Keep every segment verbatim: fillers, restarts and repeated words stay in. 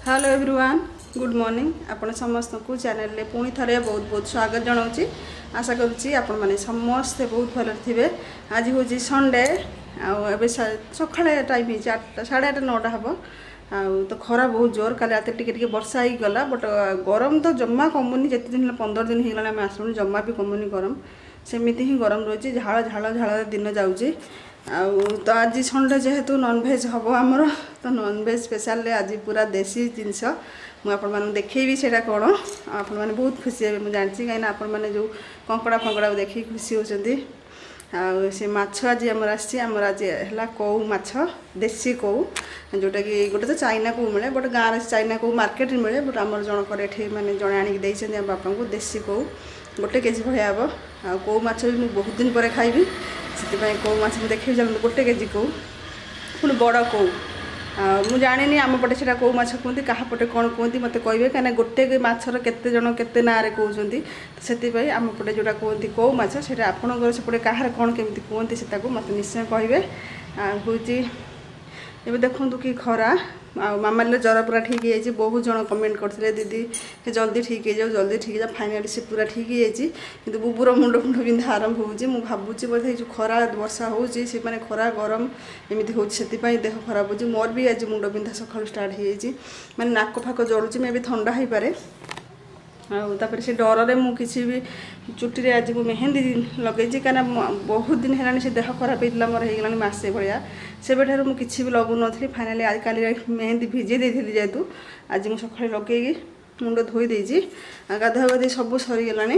Hello everyone good morning आपण समस्त को चैनल ले पुणी थरे बहुत बहुत स्वागत जनाऊँगी। आशा करुँची आपण मैंने समस्ते बहुत भल थे। आज हूँ संडे आए सका टाइम आठटा साढ़े आठ नौटा हम आ तो खरा बहुत जोर काली रात टिके वर्षा ही गला बट गरम तो जमा कमुनी जिते दिन पंद्रह दिन होगा आम आसलुँ जमा भी कमुनी गरम सेमती ही गरम रही झाड़ झाड़ झाड़ दिन जाऊँगी। आउ तो आज संडे जेहेतु नॉनवेज हम आमर तो नॉनवेज स्पेशल आज पूरा देसी जिनस मुझे देखी से कौन आप बहुत खुशी हे मुझे जानसी कहीं आपण मैंने जो कंकड़ा फंकड़ा देखी खुशी होती से माछ आज आमर आमर आज है कौ माछ देसी कौ जोटा कि गोटे तो चाइना कौ मिले बट गाँव चाइना कौ मार्केट मिले बट आमर जनकर ये मैंने जड़े आनिक बापा को देसी कौ गोटे केजी भाया हम आ कौ माछ भी मुझे बहुत दिन पर खाइबी से कौ माछ देखिए चलते गोटे केजी कौ पुणी बड़ कौ मुझे जानी आम पटे से कौ माछ कहते क्या पटे कौन कहते मत कहे कहीं गोटे माछर केते जन केते ना कहते से आम पटे जोटा कहते कौ माछ से आपंकर सेपटे कहार कौन केमी कहते से मत निश्चय कहे हूँ ये देखूँ कि खरा मामाली जर पूरा ठीक है बहुत जन कमेंट करते दीदी जल्दी ठीक है जल्दी ठीक है फाइनाली से पूरा ठीक है कि बुबूर मुंड फुंड बिंधा आरंभ हो भावुँ बोधे जो खरा वर्षा हो मैंने खरा गरम एमती हो देह खराब हो मोर भी आज मुंड बिंधा सका स्टार्ट हो मैंने नाक फाक जलुची मे भी ठंडा हो पारे आपर से डर रे मु किसी भी चुटी रे आज मेहंदी लगे कहीं बहुत दिन है से देह खराब होता मोर हो मसे भाया से मुझे भी लगू नी फाइनाली आज काली मेहंदी भिजे देती जेहेतु आज मुझे सका लगे मुंड धोई देजी गाधा गाधी सब सरीगला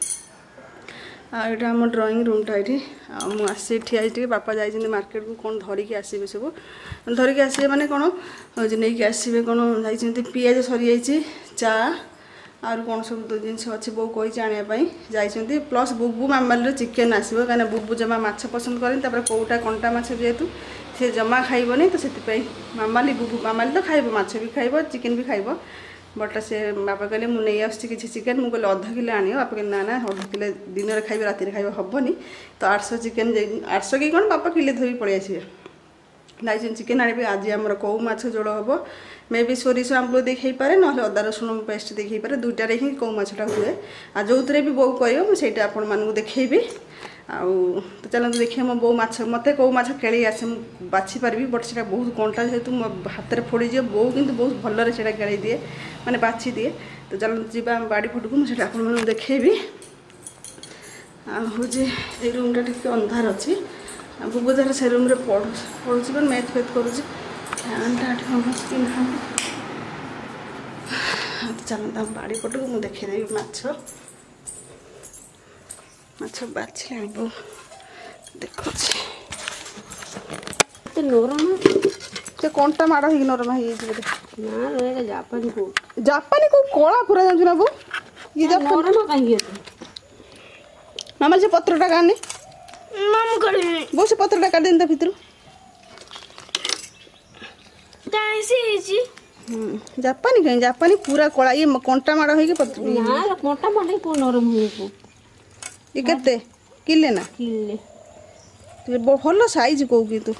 यहाँ आम ड्रॉइंग रूमटा ये मुझे ठिया बापा जाइए मार्केट को कौन धरिकी आसवे सब धरिकी आसवे मैंने कौन नहीं आसवे कौन जाइए पिज सरी जाइए चा आर कौन सब तो जिन अच्छे बो कही आनापी जाइए प्लस बुबू मामाली चिकेन आसो कहीं बुबू जमा माछ पसंद करें कौटा कंटा माछ जेहेतु सी जमा खाइबनी तो से मामाली बुबू मामाली तो खाइब माछ भी खाइब चिकेन भी खाइब बट से बापा कहले मुझे नहीं आसुच्छी किसी चिकेन मुझे अध किलो आनी बापा कहले ना ना अध किलो दिन में खाइबे राति खाइबे हेनी तो आठ सौ चिकेन आठ सौ कि कौन बापा किले धोई पलि आसवे जाइए चिकेन आने आज आम कौ माछ झोल हम मे भी सोरिष आंबुल देखे पारे ना अदा रसुण पेस्ट देखे पारे दुईटार ही कौ माछटा हुए आ जो थे भी बो कह मुझे आपण मानू देखेबी आउ तो चलते देखिए मो बो माछ मत कौ माछ केली आसे बाछि पारि बट से बहुत कंटा जेहेतु मो हाथ में फोड़ी जाए बो कि बहुत भल से केली दिए मैंने बाछि दिए तो चलते जा बाड़ी फुट को मुझे आपण मानू देखेबी हूँ ये रूमटा टी अंधार अच्छी बुबू धर से रूम रे पढ़ पढ़ुची मैथ फैथ करुँच फैनटा पिंधा चलता बाड़ी पट को मुझे देखेदेवी माछ माछ बाछिले बो देखो नरम से कंटा माड़ हो नरम हो जापानी को जापानी को कला पूरा जाऊँ ना बो ये नरम कहीं मामा से पत्रटा काने मामू कर बो से पत्रटा काट देन भितर कैसे हम्म जापानी कहीं जापानी पूरा कला ये कंटा माड़ हो पत्र ना कंटा माड़ को नरम हो ये केते किले ना किले तो भल साइज को कि तू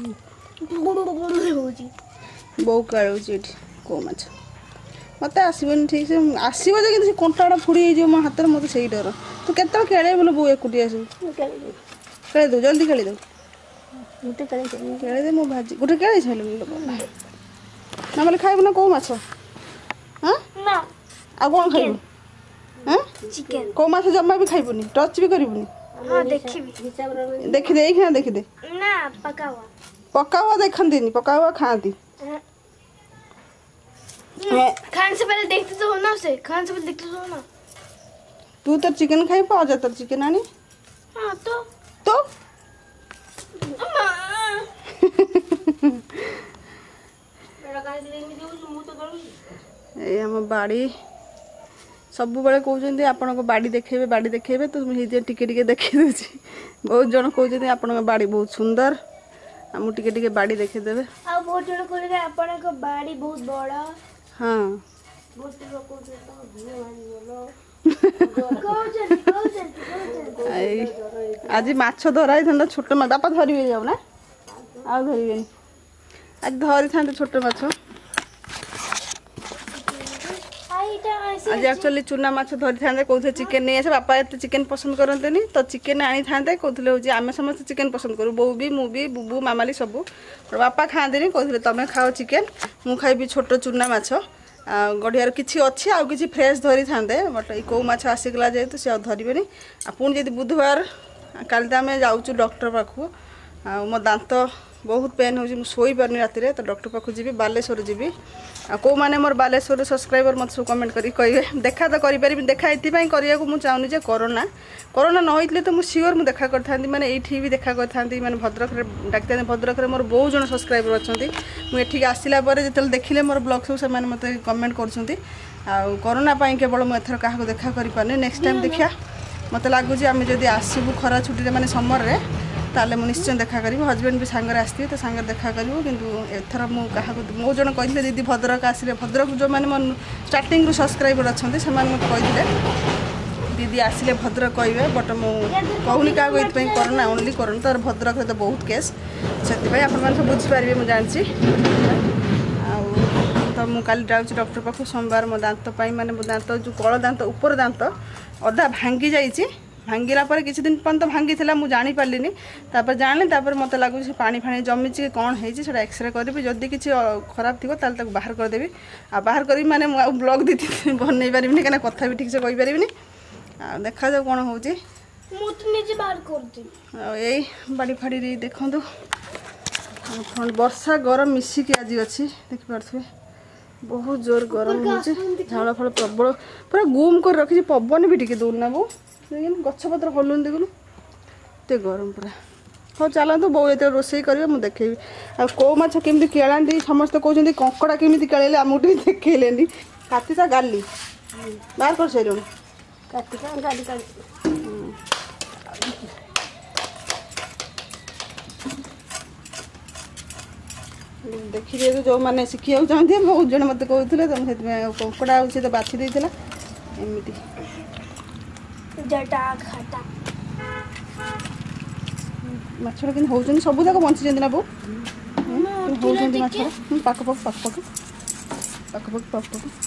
बो कालुची को माछ मत आसबनी ठीक से आसो कि कंटाटा फुड़ी हो मो हाथ में मत से डर तू केत खेल बोलो बो एकुटिया सब खेल दो जल्दी खेल दो खेल दे मो भाजी गोटे खेल छल ना खाइबू ना कौ माछ हाँ आ कौन खाइबू हाँ चिकन कौ माछ जमा भी खाइबुनी टच भी करिबुनी हां देखिबी देखि दे एखना देखि दे ना पका हुआ पका हुआ देखंतीनी पका हुआ खाती खाने से पहले देखते तो हो ना उसे खाने से पहले देखते तो हो ना तू तो चिकन खाई पा जा तर चिकन आनी हां तो तो अम्मा मेरा काहे ले मी देउ मु तो करू ए हम बाड़ी सब बेले कहते आपण बाड़ी देखेबे बाड़ी देखेबे तो मुझे टिके टिके देखी दूची बहुत जन कहते आपण बाड़ी बहुत सुंदर आम टिके टिके बाड़ी देखेदेवे आ बहुत जन कहले आपण को बाड़ी बहुत बड़ा हाँ बहुत लोग कहते तो भूल बोलो कहो जल्दी कहो जल्दी कहो जल्दी आज माछ धराई था छोट बापा धरवे जाऊ ना आ धरवे आज धरी था छोट माछ आज एक्चुअली चूना माछ धरी था कौन चिकेन नहीं आसे बापा एत चिकेन पसंद करते तो चिकेन आनी था कहते हूँ आम समस्त चिकेन पसंद करूँ बो भी मु भी बुबू मामाली सब बापा खाते कहते तुम खाओ चिकेन मु खाइबी छोट चूना माछ गड़ियार किसी अच्छी आउ कि फ्रेश धरी था बट ये कौ माछ आसीगला जेहेतु सी धरवे पुणी जब बुधवार काली तो आम जाऊँ डॉक्टर पाखु आ मो दांत बहुत पेन हो शोई पारनी राति तो डॉक्टर पाखु जी बालेश्वर जी आ कौ मैंने मोर बालेश्वर सब्सक्राइबर मत सब कमेंट करी कहे देखा तो करें देखा ये करने को मुझे चाहूनी कोरोना कोरोना न होते तो मुझे सियोर मुझे देखा करी मैंने ये भी देखा करी मैंने भद्रक डाक्तर भद्रक में मोर बहुत जन सब्सक्राइबर अच्छा मुझे आसला जो देखिले मोर ब्लॉग सब से मत कमेंट कर कोरोना केवल मुझे एथर क्या देखा कर पारे नेक्स्ट टाइम देखा मत लगुच आम जब आसबू खरा छुट्टी मैंने समर रे ताले मु निश्चय देखा करी हजबैंड भी सांगे आसती तो सांगे देखा करूँ किंतु एथर मु क्या मो जन कहते दीदी भद्रक आसिले भद्रक जो मैंने मो स्टार्टिंग रु सब्सक्राइबर अच्छा से मत कहते दीदी आसिले भद्रक कहे बट मु कहूनी क्या ये कोरोना ओनली कोरोना तर भद्रक तो बहुत केस से आप बुझीपारे मुझे जानी तो मु काली जाऊँ डॉक्टर पाखु सोमवार मो दांत माने मो दांत जो कल दांत ऊपर दांत अधा भांगी जाइए भांगिला पर किसी दिन पर्यंत भांगी था मुझे जानी पार्ली तापर जानी तापर मत लगुच पानी फाणी जमी कौन है एक्सरे करी जदि किसी खराब थी ताल बाहर करदेवी आ बाहर करी माने ब्लॉग दी बनई पारि कहीं कथा भी ठीक से कही पारि देखा जाऊ कौन हो यही बाड़ी फाड़ी देखु वर्षा गरम मिसिकी आज अच्छी देखिपे बहुत जोर गरम हो झाड़ फल प्रबल पूरा गुम कर रखी पवन भी टे दौना बो गछपत्र हलुन देखुन एत गरम पूरा हाँ चलतु बो ये रोषे कर देखेबी आ कौ माछ केमी केलांटी समस्त कहते कंकड़ा केमी केले आमको देखले कातिका गाली बाहर कर सारे देखिए जो मैंने शिखा चाहते बहुत जन मत कहते तुम से कंकड़ा से तो बाछी देता एमती माछड़ कि होती सब जाक बंची ना बो होती माछ पाक पक पाक पक पाक पक पाक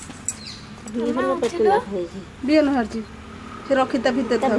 पक बिहन हारची से रखी भितर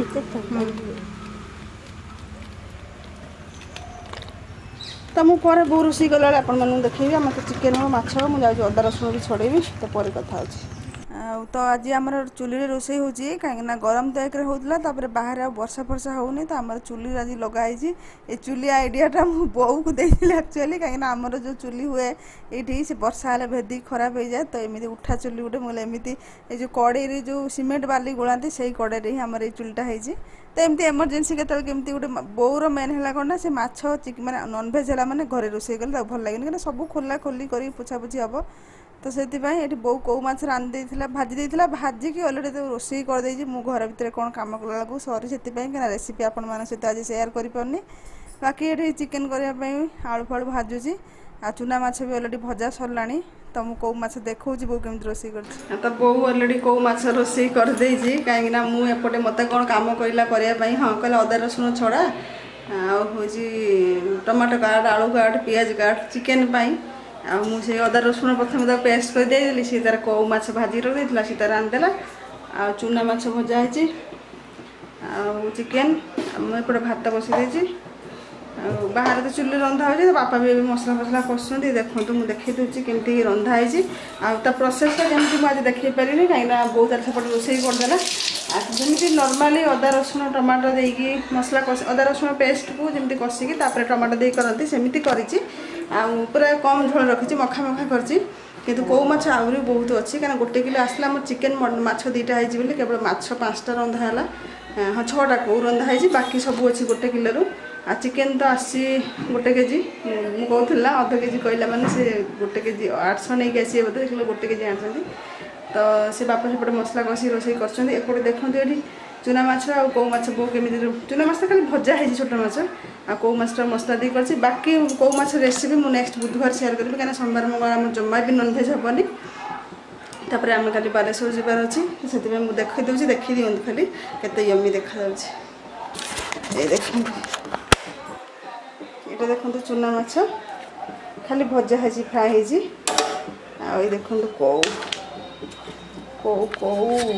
तो मुझे बो रोषे कला आपको देखी आम तो चिकेन हो माछ हो मुझे अदा रसुण भी छड़ेबी तो पर कथा तो आज आम चुली रोषे हो कहीं गरम तो एक होता बाहर आ वर्षा फर्षा होनी तो आम चुली आज लगाई ये चुली आइडियाटा मो बो को देती एक्चुअली कहीं आमर जो चुली हुए ये से वर्षा हेल्ले भेदी खराब हो जाए तो एमती उठा चुली गोटे मुझे एमती जो कड़े जो सीमेंट बाली गोलाती से कड़े ही आमर ये चुलीटा होती तो एमती एमरजेन्सी के केमती गोटे बोर मेन है कौन ना से माछ मैंने नॉनभेज है मैंने घरे रोषे कले भल लगे कहीं सब खोला खोली कर पोछापोछी हम तो से ये बो कौ माछ रांधि भाजी देता भाजिकी अलरेडी तो रोषे करदे मु घर भितर कौन कम कला सरी से रेसिपी आपण मान सहित आज सेयार करनी बाकी ये चिकेन करने आलू फालू भाजुची आ चूना माछ भी अलरेडी भजा सरला तो मुझे कौ माछ देखा बो केमी रोषे कर तो बो अलरेडी कौ माछ रोषे करदे कहीं मुझे मत कौन कम कहला करने हाँ कहला अदा रसुण छड़ा हूँ टमाटो काट आलू काट पियाज काट चिकेन आ मुझे अदा रसुण प्रथम तो पेस्ट कर देली सी तार कौ माछ भाजी रखा सी तार रांधिदेला आ चूना माछ भजा है चिकेन मुझे भात बसई बाहर तो चुली रंधा हो बापा भी मसला फसला कर देखो मुझे देखी दूसरी केमती रंधाई आ प्रोसेसटा जमी मुझे देखे पारि कहीं बहुत तार सेपटे रोषे करदेला जमी नॉर्मली अदा रसुण टमाटो देकी मसला कष अदा रसुण पेस्ट को जमी कषिकी टमाटो दे करती सेमती करी पूरा कम झोल रखी मखा मखा कर किंतु कौ माछ आहरी बहुत अच्छी कहीं गोटे किलो आसला मोर चिकेन माछ दुईटा होती केवल माछ पाँचटा रंधा है हाँ छटा कौ रंधा है बाकी सब अच्छी गोटे किलो आ चिकेन तो आसी गोटे केजी मुझे कहला अध केजी कहला मैंने से गोटे केजी आठश नहीं कि आसी बोधे देखिए गोटे केजी आनी तो से बापा सेपटे मसला कषि रोषे करपटे देखते ये चूना माछ आ कौ माछ बो केमी चूना माछ खाली भजा है छोट माछ आ कौ माछटा मसला दी कर बाकी कौ माछ रेसिपी मुझे नेक्स्ट बुधवार सेयार करी कहीं सोमवार मंगलवार आम जमा भी नॉनभेज हेनी तापर आम खाली बालेश्वर जबार अच्छी से मुझे देखी दूसरी देखी दिखाँ खाली केते यम्मी देखा ये देखो ये देखो चूना माछ खाली भजा है फ्राए है देखो कौ कौ कौ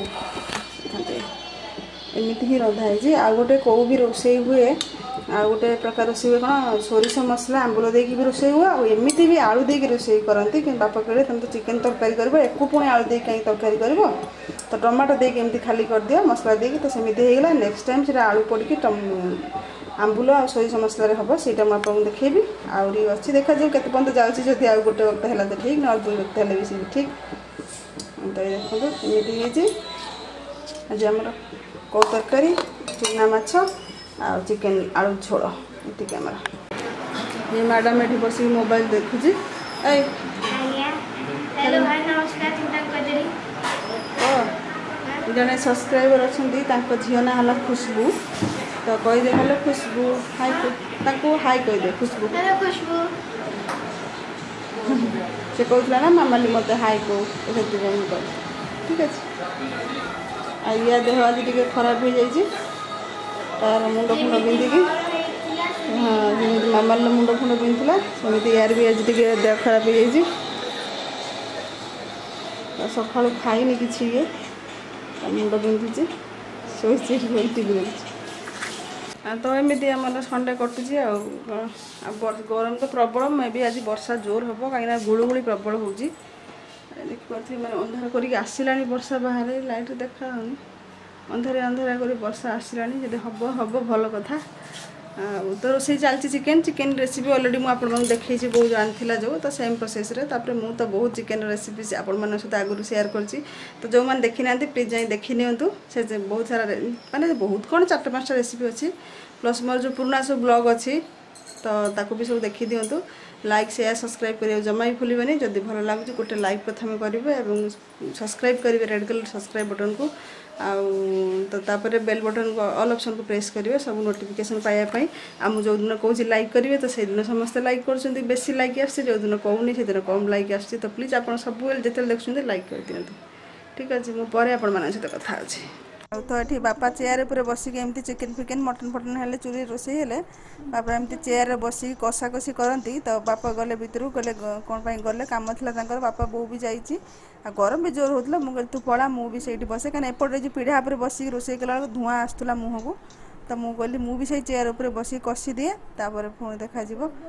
एमती ही रंधा है। आ गोटे कौ भी रोसे हुए आ गोटे प्रकार रोसे हुए कौन सोरिष मसला आंबुल देकी भी रोसे हुए आमती भी आलू देकी रोसे करती कि बापा कहले तुम तो चिकेन तरकारी कर एक पुणी आलू दे कहीं तरकारी कर तो टमाटो देकी एमती खाली कर दियो मसला देकी तो सेमती होगा नेक्स्ट टाइम से आलू पड़ी आंबुल आ सोरिष मसलार हम से आपको देखेबी आहरी अच्छी देखा जाऊ के पर्यटन जाऊँगी जदि आउ गोटे वक्त है तो ठीक ना दुई वक्त है भी ठीक। तो देखो एमती आज आम कौ तरकारी चूना माछ आ चिकेन आलू झोल ये आम ये मैडम ये बस मोबाइल देखुची ए हेलो भाई नमस्कार चिंता कर ओ जने सब्सक्राइबर अच्छा झील ना है खुशबू तो कहीदे हेलो खुशबू हाई ताको हाई कहीदे खुशबू हेलो खुशबू से कहला ना मामाली मत हाई कौ से ठीक अच्छे। आ या देह आज टे खराब हो जाइए तार मुंड फुंड बिंदिकी हाँ जमी मामाली मुंड फुंड बिंधुला सेमती यार भी आज टे देह खराब हो जाइए सका खाईनी कि ये मुंड बिंधुची शोची टीवी देखी तो एमती आम संडे कटुची आ गरम तो प्रबल मे भी आज वर्षा जोर हम कहीं गुड़गुड़ी प्रबल हो देखिए मैंने अंधार कर आसला वर्षा बाहर लाइट देखा अंधारे अंधारा कर वर्षा आसला जब हम हम भल कथा तो रोसे चलती चिकेन चिकेन रेसिपी अलरेडी मुझे देखी बहुत जानी जो तो सेम प्रोसेस रे तापर मु तो बहुत चिकेन रेसिपी आपण मान सहित आगुरी शेयर करछि तो जो मैंने देखी ना प्लीज जाए देखी नियंतु से बहुत सारा माने बहुत कौन चार पाँचटा रेसिपी अच्छी प्लस मोर जो पुराना सब ब्लॉग अच्छी तो ताको भी सब देखी दिंतु लाइक शेयर सब्सक्राइब करियो जमा भी भूलिबेनी जदि भल लागुଛି गोटे लाइक प्रथमे करेंगे और सब्सक्राइब करेंगे रेड कलर सब्सक्राइब बटन को आउ तो तापर बेल बटन को ऑल ऑप्शन को प्रेस करेंगे सब नोटिफिकेशन पाइबापी आम जो दिन कौन लाइक करेंगे तो से दिन समस्त लाइक कर बेसी लाइक आस जो दिन कहूनी से दिन कम लाइक आस तो प्लीज आप सब जिते देखते लाइक कर दिंतु ठीक अच्छे मुझे आपण मान सहित कथा अच्छे। तो ये बापा चेयर पर बसिक एमती चिकेन फिकेन मटन फटन हेल्ले चूल्ही रोसे हेल्ले बापा एमती चेयर बसिक कषा कषि करती तो बापा गले भितर गले कौन पर गले कम था बापा बो भी जाइए आ गरम भी जोर होता मुझे तू पड़ा मुझे से बसे कहीं एपटे जो पीढ़ा पर बसिक रोसे कला धूआं आसूला मुह को तो मुझे कहली मुझे चेयर पर बसिक कषि दिए तापर पुणी देखा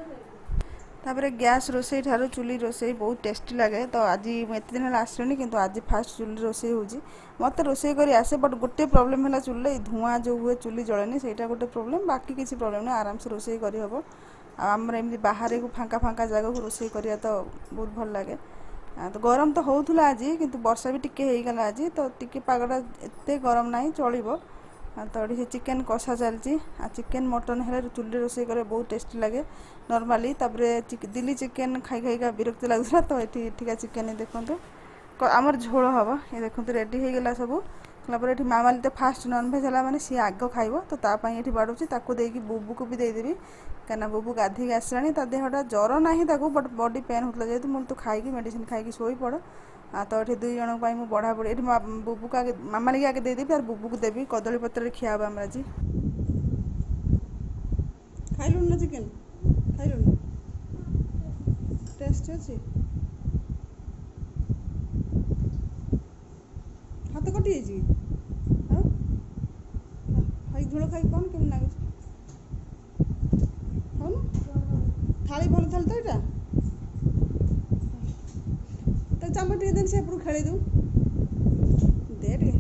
तापर गैस रोसे ठार चूल्ही रोसे बहुत टेस्टी लगे तो आज एत दिन आसनी कि आज फास्ट चूल्ही रोसे हो मत रोसे कर आसे बट गोटे प्रोब्लेम है चूल्हे धूआं जो हुए चूल्ही जलेनी से गोटे प्रोब्लेम बाकी किसी प्रोब्लेम नहीं आराम से रोसे करहब आमर एमती बाहर को फांका फांका जगह को रोसे करा तो बहुत भल लगे तो गरम तो होता आज किंतु वर्षा भी टिके होगला आज तो टिके पागटा एत गरम ना चलो तो ये चिकेन कषा चलती चिकेन मटन है चूल्हे रोसे करे बहुत टेस्टी लगे नॉर्मली दिल्ली चिकेन खाई खाईका विरक्त लगुला तो ये चिकेन देखो आमर झोल हम ये देखो रेडी हो गला सब ये मामाली तो फास्ट नॉनभेज है मैंने सी आग खाइब तो ये बाड़ूची देकी बुबू को भी देदेवी कहीं बुबू गाधे आसला ता देहटा ज्वर ना बट बॉडी पेन होता जेहतु मुझे तो खाई मेडिसिन खाई शोई पड़ आ तो ये दुई जन बढ़ा बढ़ी ये बुबू को आगे मामाली आगे देदेवी और बुबू को देवी कदली पत्र खियाब आम आज खाइलु ना चिकेन खाइलु टेस्ट अच्छे हाथ कटि खाई झोल खाई कौन केम लगे खाऊ थाली भल थाली तो यहाँ तो चामच टे देन से खेल दू दे टे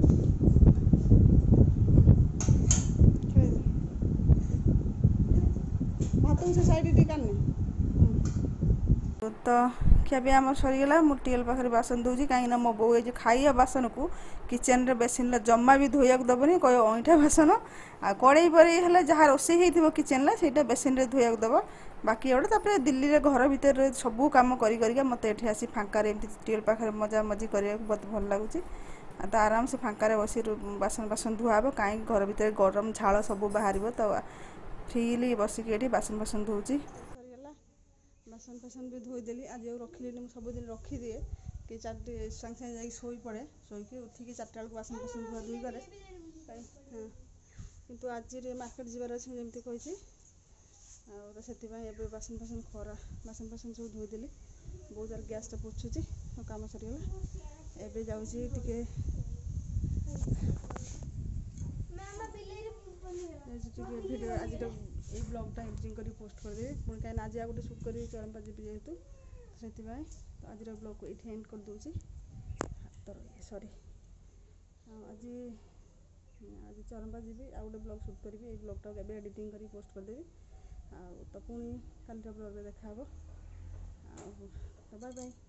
भात से साइड टे काने तो खिया पिया आम सरीगला मुझे टीएल पाखे बासन दूसरी कहीं मो बो ये खाइया बासन को किचेन रे बेसिन जमा भी धोया दबनी कह अईठा बासन आ कड़े पड़े है जहाँ रोसे हो किचेन से बेसिन रे धोया दब बाकी एवढे तापर दिल्ली रे घर भीतर सबू काम करी करिका मत एठी आसी फांकार एमती टीएल पाखे मजा मजी करिया बहुत भल लगुच तो आराम से फांकार बसी बासन बासन धुआब कहीं घर भीतर गरम झाल सब बाहर तो फ्रीली बसिक ये बासन बासन धोची बासन फासन भी धोईदेली आज रखिली सबुदिन रखिदिए कि चार सागे सागे जा शोई पड़े शोक उठिकी चार्टा बेलू बासन फासन धुआ धुई करे हाँ कितु आज मार्केट जबार अच्छे जमी कही और से बासन फासन खरा बासन फासन सब धोईदेली बहुत जर गैसटा पोछुची कम सरीगला ଏବେ ଯାଉଛି ଟିକେ ମାମା ବିଲେଇରେ ପନିଗଲା ଯାଉଛି ଟିକେ ଭିଡ଼ିଓ ଆଜି ତ ଏଇ ବ୍ଲଗ୍ଟା ଏଡ଼ିଟିଂ କରି ପୋଷ୍ଟ କରିଦେବି ପୁଣି କାହିଁକିନା ଆଜି ଆଉ ଗୋଟେ ସୁଟ୍ କରି ଚରମ୍ପା ଯିବି ଯେହେତୁ ସେଥିପାଇଁ ତ ଆଜିର ବ୍ଲଗ୍କୁ ଏଇଠି ଏଣ୍ଡ କରିଦେଉଛି ହାତର ସରି ଆଉ ଆଜି ଆଜି ଚରମ୍ପା ଯିବି ଆଉ ଗୋଟେ ବ୍ଲଗ୍ ସୁଟ୍ କରିବି ଏଇ ବ୍ଲଗ୍ଟାକୁ ଏବେ ଏଡ଼ିଟିଂ କରି ପୋଷ୍ଟ କରିଦେବି ଆଉ ତ ପୁଣି କାଲିର ବ୍ଲଗ୍ରେ ଦେଖା ହେବ ଆଉ ବାଏ ବାଏ।